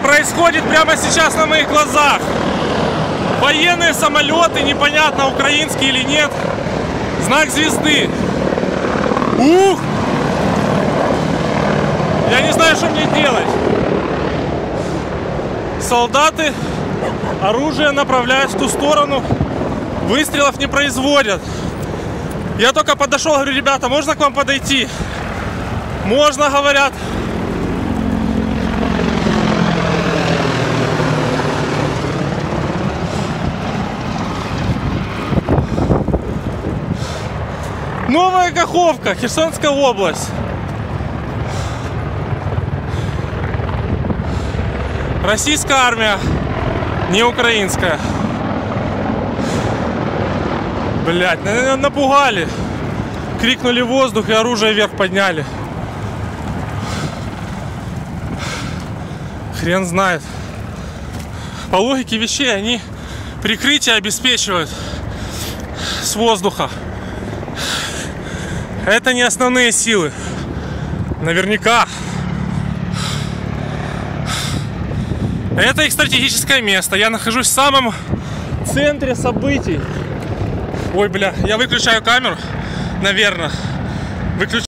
происходит прямо сейчас на моих глазах. Военные самолеты, непонятно, украинские или нет. Знак звезды. Ух! Я не знаю, что мне делать. Солдаты оружие направляют в ту сторону. Выстрелов не производят. Я только подошел, говорю: ребята, можно к вам подойти? Можно, говорят. Новая Каховка, Херсонская область. Российская армия, не украинская. Блять, напугали. Крикнули в воздух и оружие вверх подняли. Хрен знает. По логике вещей они прикрытие обеспечивают с воздуха. Это не основные силы. Наверняка. Это их стратегическое место. Я нахожусь в самом центре событий. Ой, бля, я выключаю камеру, наверное.